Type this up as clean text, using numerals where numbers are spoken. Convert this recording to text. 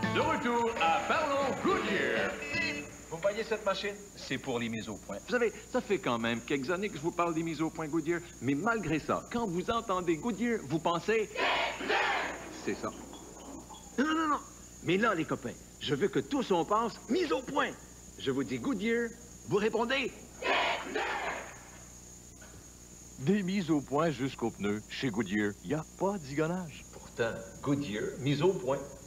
De retour à Parlons Goodyear. Vous voyez cette machine? C'est pour les mises au point. Vous savez, ça fait quand même quelques années que je vous parle des mises au point Goodyear, mais malgré ça, quand vous entendez Goodyear, vous pensez... C'est ça. Non. Mais là, les copains, je veux que tous on pense mise au point. Je vous dis Goodyear, vous répondez... Des mises au point jusqu'aux pneus. Chez Goodyear, il n'y a pas d'igonnage. Pourtant, Goodyear, mise au point.